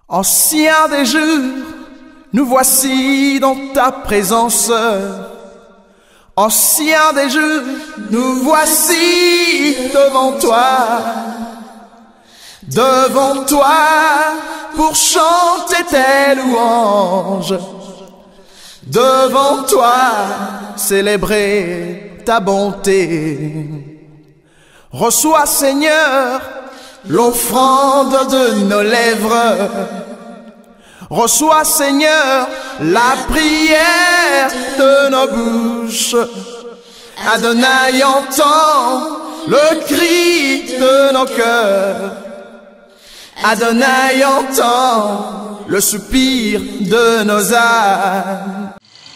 Ancien des jours, nous voici dans ta présence. Ancien des jours, nous voici devant toi. Devant toi, pour chanter tes louanges. Devant toi, célébrer ta bonté. Reçois, Seigneur, l'offrande de nos lèvres. Reçois, Seigneur, la prière de nos bouches. Adonai, entends le cri de nos cœurs. Adonai, entends le soupir de nos âmes.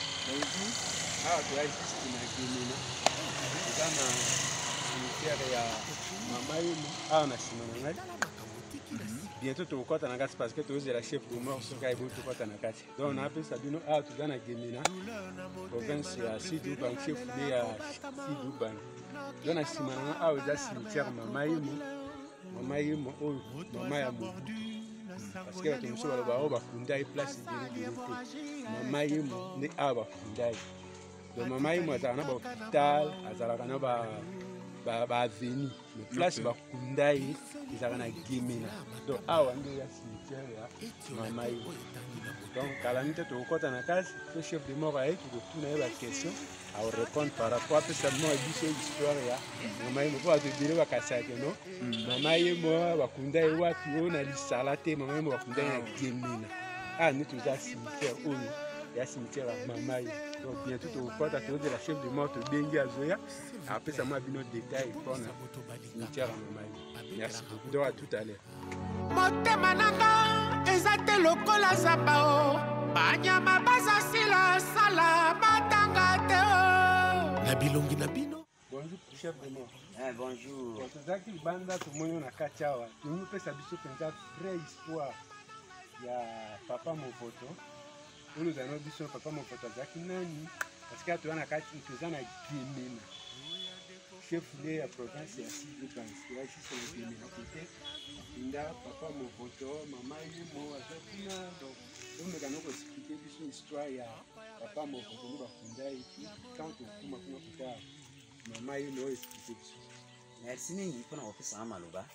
Bientôt tu vas na kati parce que tu es la chef de mort sur kai bout tu na kati. Donc on appelle ça bino tu dans na Gemina. Province ya Sidouban chef de ya Sidouban. Donc na simana za cimetière mama yimo o mama ya mo. Parce que tu muso ba kunda i place de mama yimo ne ba kunda. Donc mama yimo za na ba hospital azala kana ba aveni mais place ba kundai izaka na Gemina donc awa ndio ya cimetière ya mama yimo. Donc calamité to kota na kasi le chef de mort a été tout na ba question à répondre par rapport à ça moi dit histoire ya mama yimo pour te dire ba kasake no mama yimo ba kundai wapi ona lisala te mama yimo ba kundai na Gemina ni tout ça cimetière oyo ya cimetière ya mama yimo. Donc bientôt tu vas te la chef de mort te bengi azoya après ça moi bino détail pour na cimetière ya mama yimo. Merci beaucoup. Donc à tout à l'heure. Motema nanga ezate lokola zapao banyama bazasila sala matanga te na bilongi na bino. Bonjour chef de mort. Bonjour. Tozaki banda to moyo na kachawa. Nous pesa biso penza vraie histoire ya papa Movoto. Nous allons biso papa Movoto zaki nani parce que tu as na kati tozana Gemina. Chef de la province ya Sidouban. Ya ici c'est le Gemina côté. Inda papa Movoto mama yimo azakina donc on me gano ko expliquer biso histoire ya papa Movoto no bakunda et puis quand on kuma kuta mama yimo expliquer biso. Merci ningi mpona kopesa maloba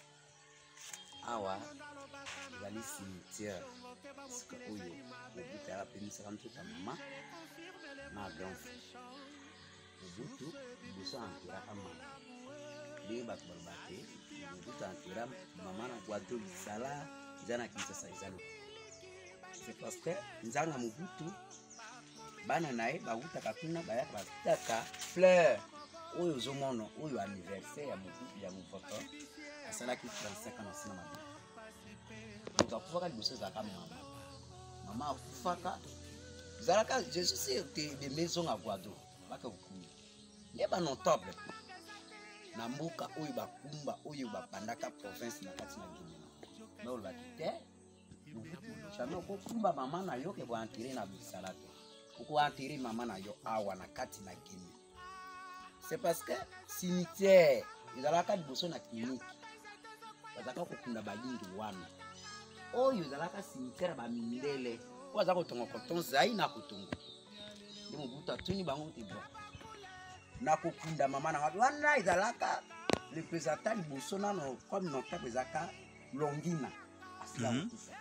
awa ezali cimetière sika oyo mobutu apemisaka mtuta mama na grand frère mobutu liboso antiraka mama ndenge bato baloba te mobutu antira mama na gwato lisala eza na Kinshasa eza loko. C'est parce que nzanga mobutu bana na ye bawutaka kuna bayaka bataka fleur oyo ozomona oyo anniversaire ya Movoto asalaki 35 ans na mabe. Donc akufaka liboso ezalaka mama akufaka ezalaka je suis sûr des maisons à Guado baka kokunda nde banotable na mboka oyo bakumba oyo babandaka province na kati na Gemina mais olobaki te jamais okokumba mama na yo ke boantire na bisala te okoantire mama na yo awa na kati na Gemina. C'est parce que cimetière ezalaka liboso na clinique bazaka kokunda balingi wana oyo ezalaka cimetière bamindele po aza kotonga koton zai na kotongo nde mobutu atuni bango te bon na kokunda mama na wana ezalaka représentant liboso nano comme notable ezalaka Longina asila kokufa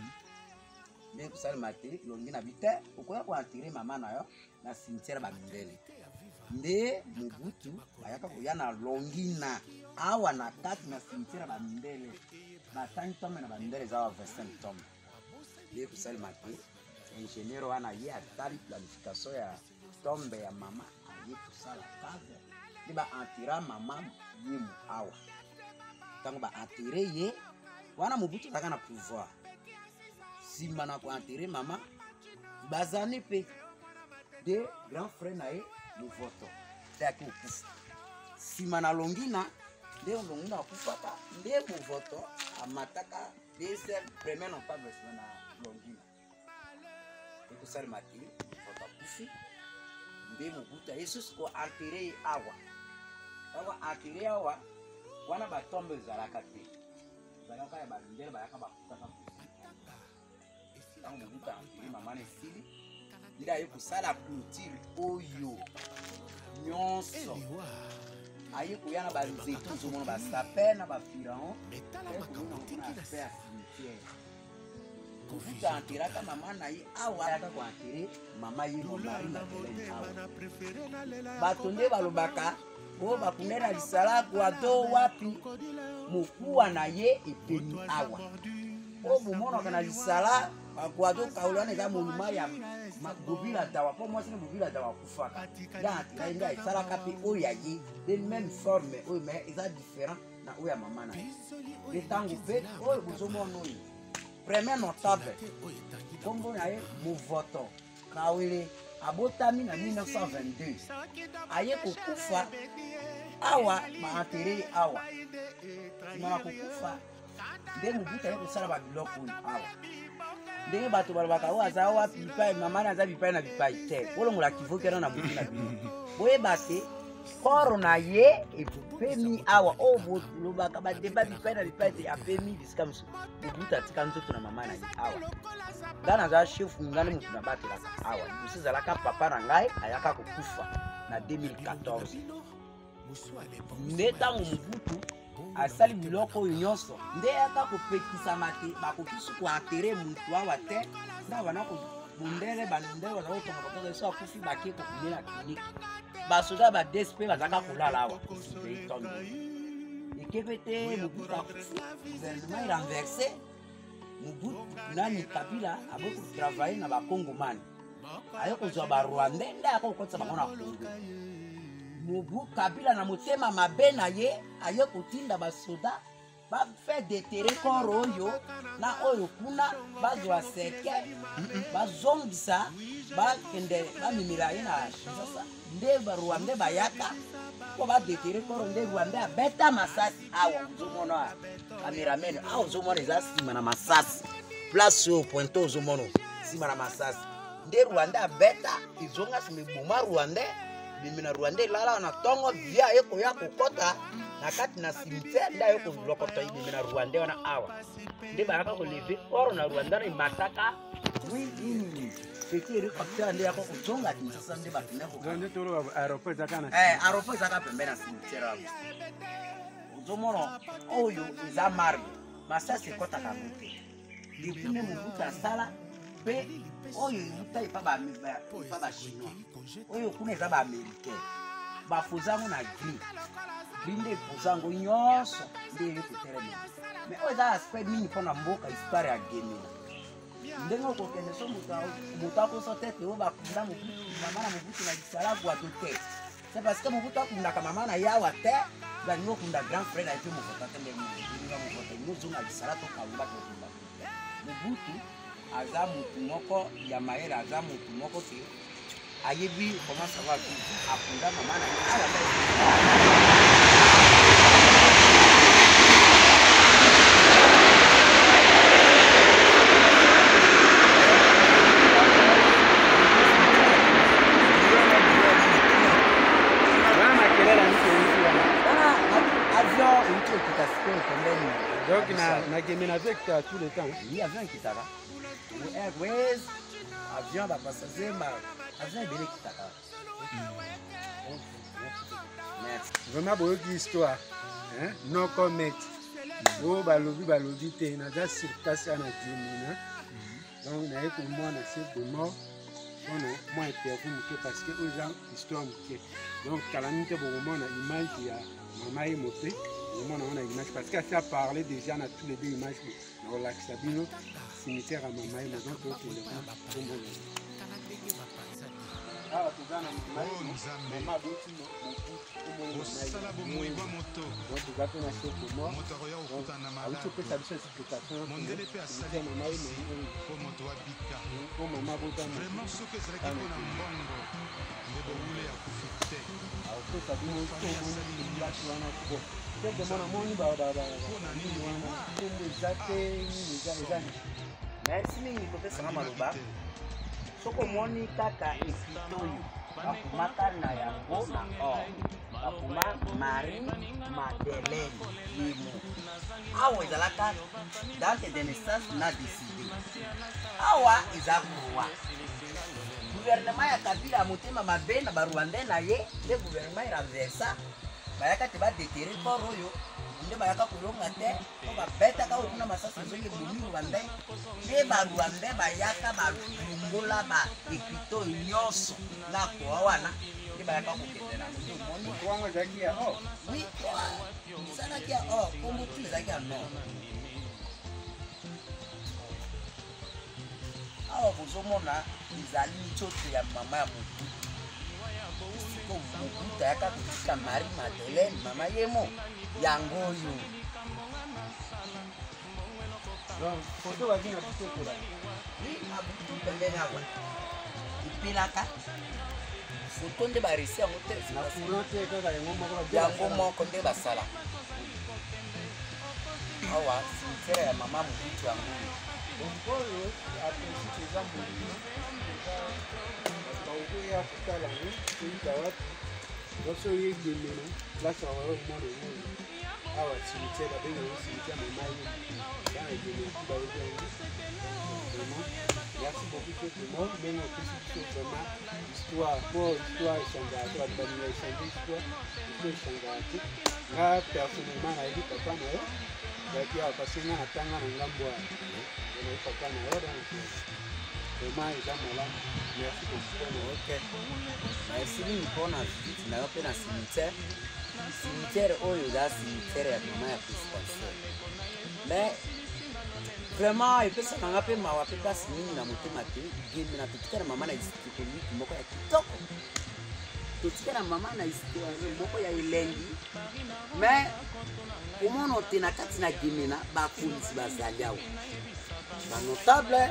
nde kosalema te Longina bite okoya koantire mama na yo na cimetière bamindele nde mobutu bayaka koya na Longina awa na kati na cimetière bamindele batangi tome na bamindele eza wa 25 tome nde kosalema te ingénieur wana ye atali planification ya tombe ya mama aye kosala kave nde baantira mama yimo awa ntango baantire ye wana mobutu azalaka na pouvoir nsima na koantire mama bazane mpe de grand frère na ye Movoto te aki okufa nsima na Longina nde Longina akufaka nde Movoto amataka deuxième premier notable na Longina ekosalema te Movoto akufi nde mobutu aye susu koantire ye awa ntango antire awa wana batombe ezalaka te ezalaka ya balindele bayaka bakutaka ntango mobutu enterré mama na esili nde aye kosala clôture oyo nyonso aye koya na banzete ozomona basaper na bafiraon ekomona afe ya cimetière mobutu enterraka mama na ye awa ayaka koenterre mama ye momari na Madeleine awa bato nde balobaka oyo bakunde na lisalaku ato wapi mokuwa na ye epemi awa oyo bomonaka na lisala bakuato kaolwana eza monuma ya bobila dawa mpo mwasi na bobila dawa akufaka nde enterré nde esalaka mpe oyo ya ye de même forme oyo me eza différent na oyo ya mama na ye nde ntango mpe oyo bozomona oyo premier notable kombo na ye Movoto Kawele abotami na 1922 aye kokufa awa baenterre awa na kokufa nde mobutu aye kosala babiloko oyo awa ndenge bato balobaka oyo aza wapi bipai mama na aza bipai na bipai te bolongola kivo kena na motu na bino boyeba te koro na ye epemi awa oyo bolobaka badeba bipai na bipai te apemi bisika mosusu mobutu atika nzoto na mama na ye awa nga naza chefu nga nde motu na batelaka awa liboso ezalaka papa na ngai ayaka kokufa na 2014 nde ntango mobutu asali biloko oyo nyonso nde yaka kopekisama te bakokisi koenterre motu awa te nde bana kobundele bandele baza kotonga bakoka so akufi bake kokende na klinike basoda badesp bazaka kolala awa ekepe te mobutu akufi gouvernement irenverse mobutu nani Kabila abe kotravaille na bakongomani aye kozwa barwandais nde ayaka kokotisa bango na Kongo Mobu Kabila na motema mabe na ye aye kotinda basoda bafe deterre koro oyo na oyo kuna bazwa seke bazongisa bakende bamimila ye na Kinshasa nde barwandais bayaka mpo badeterre koro nde rwandais abeta masasi awa ozomona cameraman awa ozomona eza nsima na masasi place oyo pointe ozomona nsima na masasi nde rwandais abeta ezonga nsima eboma rwandais bimina rwandais lala na tongo via eko ya kokota na kati na cimetière nda eko lokota bimina rwandais wana awa nde bayaka koleve oro na rwandais na mataka petit hélicoptère nde yako kozonga Kinshasa nde bakende nde tolo aéroport ezaka na aéroport ezaka pembe na cimetière awa ozomona oyo eza marbre masasi ekotaka mote depuis nde mobutu asala mpe oyo euta epa bachinois oyo kuna eza baaméricain bafozango na gris nde efozango nyonso nde eyokotelema mais oyo eza aspect mingi mpona mboka histoire ya Gemena ndenge okokende so moto akoso tete oyo bakunda mama na mobutu na lisalaku ato te c'est parce que mobutu akundaka mama na yawa te balingi okunda grand frère na ye mpe Movoto te ndenge Movoto nyozonga lisala tokalumba tokunda mobutu aza mutu moko ya mayele aza mutu moko te ayebi comment ça va akunda mama na donc na Gemena avec tout le temps oui avion kitaka Airways avion ba passager ma avion ebele kitaka vraiment boyoki histoire non comet oyo balobi te naza sur place ya na Gemena donc naye komona chef de mort mpona mwa interview moke parce que oyo eza histoire moke donc kala mingi te bokomona image ya mama ye mope omona wana image parce que asi aparle déjà na tous les deux images na kolakisa bino cimetière ya mama ye donc tokende kombo awa toza na mama aboti osala bomoi bwa moto toza mpe na chef de mort auti opesa biso explication mondele mpe asali mama ye po moto abika po mama abotama vraiment soki ezalaki mpona mbongo nde bowule ya kufi te aopesa bino tomoni wana bo tete mona moni mpona nini wana nkombo eza te nini eza merci mingi kopesanga maloba soki omoni kaka esito oyo bakumaka na yango na or bakuma Marie Madeleine Limo awa ezalaka date de naissance na décidé awa eza kuwa gouvernement ya Kabila ya motema mabe na barwandais na ye nde gouvernement iranversa bayaka te badetere port oyo nde bayaka kolonga te po babetaka oyo kuna masasi ezongi ebomi rwandais nde barwandais bayaka balongola baekito nyonso na koa wana nde bayaka kokende na nde omoni wango ezalaki ya or oui ezalaki ya or kombo tu ezalaki ya nord awa bozomona ezali nzoto ya mama ya motu siko mobutu ayaka kotika Marie Madeleine mama yemo yango oyo donc foto baki na biso kola abutu pembeni awa epelaka foto nde baresi yango te na courant te kaka yango moko nde basala awa cimetière ya mama mobutu yango donc oyo aprincip eza molimo bakokoya kotala ngo toyika wapi nyonso oyo egemena place awaomona oyo awa cimetière babenga yango cimetière mama ye bana egemena ti bayobi yango vraiment merci beaucoup to vraiment ndenge opesi biso vraiment histoire po histoire echangeaka te bato balinga echange histoire histoire echangeaka te nga personnellement nayebi papa na yo ezalaki awa parce nga na tanga na ngambo ya nayebi papa na yo donc vraiment eza malamu merci beaucoup na yo te merci mingi mpona visite na yo mpe na cimetière cimetière oyo eza cimetière ya mama ya présidentielle mais vraiment epesaka nga mpe mawa mpe mpasi mingi na motema te gembe na totika na mama na historique moko ya kitoko totika na mama na historique moko ya elengi mais omona te na kati na gemena bakonzi bazali awa banotable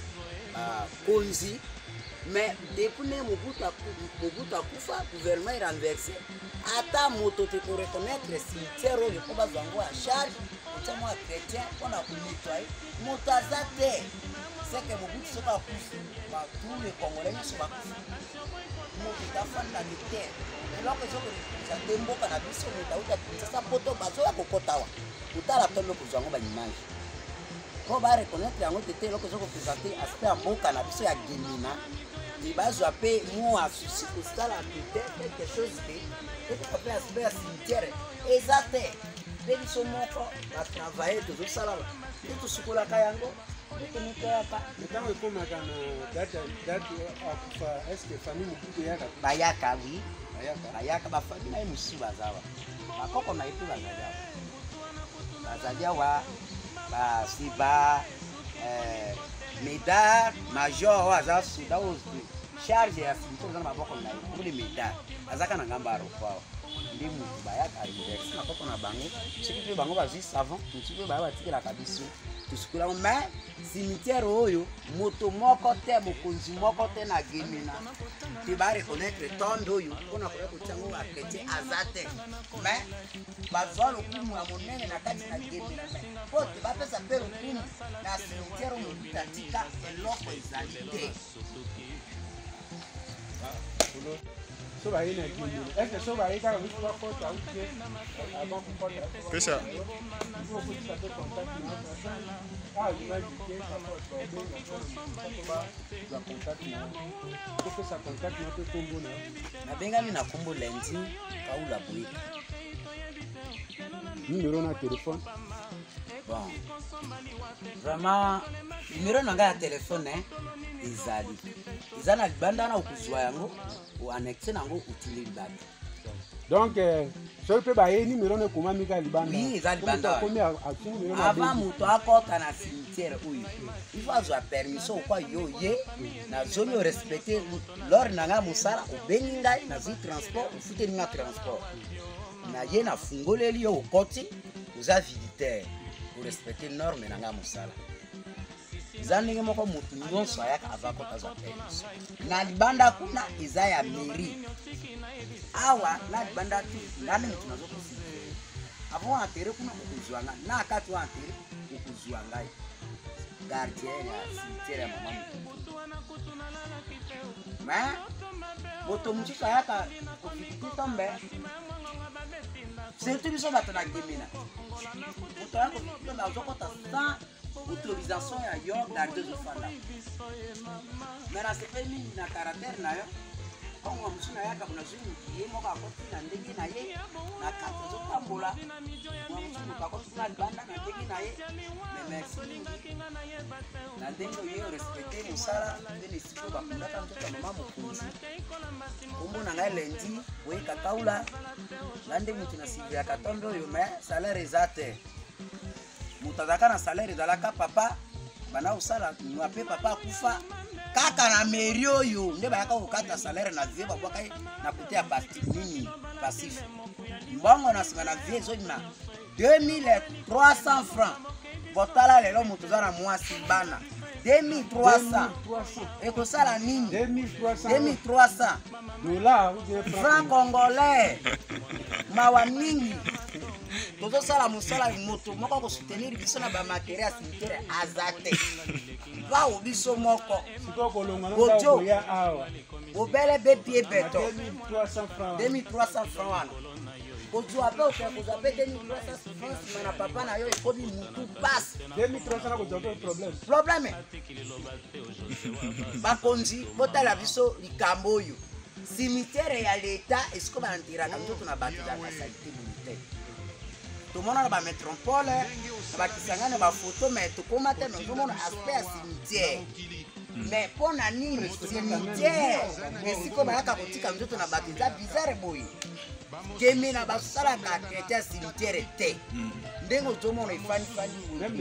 bakonzi mais depuis nde mobutu akufa gouvernement eranverse ata moto te koreconnaitre cimetière oyo mpo bazwa yango ya charge otia mwa chrétien mpona konetwaye moto aza te seke mobutu soki akufi tout le congolais nyonso bakufi moto etafandaki te eloko ezokorekonisa te mboka na biso moto auta kinsasa poto bazoya kokota awa kotala mpe mpe kozwa yango baimage mpo bareconnaitre yango tete eloko ezokopresente aspect ya mboka na biso ya gemina bazwa mpe mo asusi kosala pete quelque chose te ekoka mpe aspect ya cimetière eza te mpe biso moko batravaille tozosala nde tosukolaka yango nde tomotoyaka ntango ekomaka na date akufa estce famille mobutu eyaka bayaka wi bayaka bafami na ye mosusu bazawa bakoko na ye mpe bazali awa bazali awa basiba médard major oyo aza soda oyo charge ya cimetière eza na maboko na ye pour le médard azaka na ngambo ya aéroport awa nde motu bayaka université na koko na bango soki mpe bango bazwi savant motu mpe baya batikelaka biso tosukolango mais cimetière oyo moto moko te mokonzi moko te na gemena te bareconnaitre tonde oyo mpona koya kotiango akretien aza te mais bazwa lokumu ya monene na kati na gemena po te bapesa mpe lokumu na cimetière oyo mobutu atika eloko ezali te so baye na gemena estce so baye kaka biso bakota autie avant kokota pesa okotisa te contact na imagike za contact na kopesa contact na mpe kombo na nabengami na kombo lendi kaula boyika numéro na téléphone bon vraiment numéro na ngai ya telefone ezali eza na libanda na okozwa yango oannexe nango otindi libanda donc soki mpe baye numéro na ekomami ka libanda oui eza libanda avant moto akota na cimetière oyo ifo azwa permission okwa yo ye nazoni orespecte lore na ngai mosala obengi ngai nazwi transport ofuteli nga transport na ye nafungoleli yo okoti oza visiteur orespecte norme na ngai mosala eza ndenge moko motu nyonso ayaka avant kota azwa permission na libanda kuna eza ya mairie awa na libanda tu ngani motu nazokosi avant enterre kuna okozwa ngai na kati wa enterre okozwa ngai gardien ya cimetière ya mama motu mais moto mosusu ayaka kofikiti tombe surtout biso bato na gemena moto ayaka kofikiti tombe azokota autorisation ya yo garde zofanda mais nasepeli na caractère na yo kongo mosu na yaka bona zwi ye moko akoti na ndenge na ye na kati ozotambola mosu moto akoti na libanda na ndenge na ye mais merci na ndenge oyo respecte mosala ndenge esiko bakundaka nzoto ya mama mokonzi kombo na ngai lendi oyeka kaula nga nde moto na sivi ya katombe oyo mais salaire eza te moto azalaka na salaire ezalaka papa bana osala mpe papa akufa kaka na mairie oyo nde bayaka kokata salaire na vie babwaka ye na kote ya parti nini passif mbongo na nsima na vie ezobima 2300 francs botala lelo moto oza na mwasi bana 2300 ekosala nini 2300 francs congolais mawa mingi tozosala mosala moto moko kosoutenir biso na bamaterie ya cimetière aza te bao biso moko bojo obele be pie beto 2300 francs wana kozwa pe okoya kozwa pe 2300 francs nsima na papa na yo ekomi mutu pasi probleme bakonzi botala biso likambo oyo cimetière ya leta esiko banantiraka nzoto na bato ezalaka salite militaire tomona na bamétropole na bakisanga na bafoto mais tokóma te nozomona aspect ya cimetière mais mpo na nini cimetière esiko bayaka kotika nzoto na bato eza bizarre boye kemi na basalaka traité ya cimetière te ndenge ozomona efanifani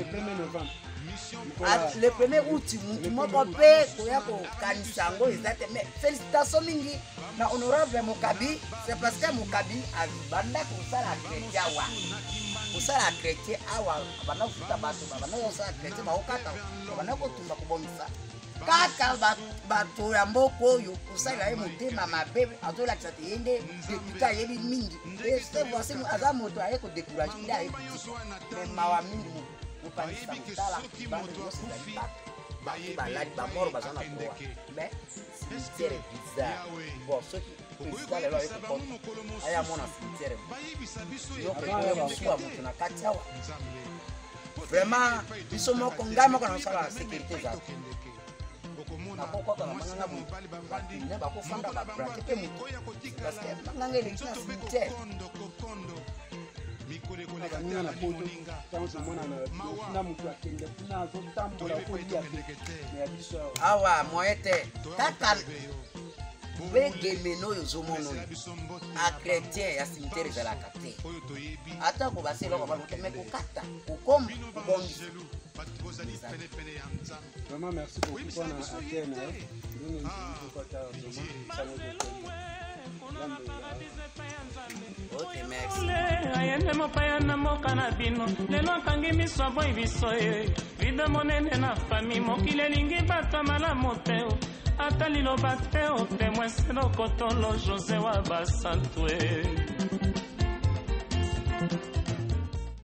le 1er août mutu moko mpe koya kokanisa yango eza te mais félicitation mingi na honorable Mokabi c'est parce que Mokabi abanda kosala traité awa kosala traité awa bana kofuta bato bana kosala traité baokata bana kotumba kobongisa kaka bato ya mboka oyo kosalela ye motema mabe azolakisa te ye nde depute ayebi mingi ese voici aza moto aye kodécourage nde aye kuti mais mawa mingi mopanisa motala bande nyonso ezali bato balali bamoro baza na droit mais cimetière bizarre bon soki président lelo aye kokota aya mona cimetière yokokoya mosuku ya moto na kati awa vraiment biso moko ngai moko na mosala ya sécurité eza nakokota na manganga batine bakofanda babrake mpe moto parce que manganga eleki na cimetière na poto tanso mona na mutu akende kuna azotambola kolia ya biso awa moye te kaka begemeno oyo ozomona oyo achrétien ya cimetière ezalaka te atako baseloko bakoteme kokata kokoma kobongisa vraiment merci beaucoup pour na antenne nous nous kota ok merci ayende mopaya na moka na bino lelo akangi miso aboyi biso ye vida monene na fami mokili elingi bato malamu te ata liloba te otemwe selokotolo José wa basantwe